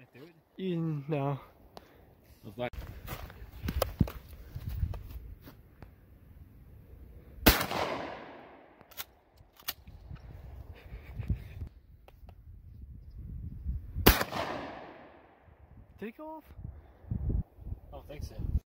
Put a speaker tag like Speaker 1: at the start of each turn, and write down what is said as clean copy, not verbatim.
Speaker 1: back to it?
Speaker 2: No.
Speaker 1: I was like,
Speaker 2: Did it go off?
Speaker 1: I don't think so.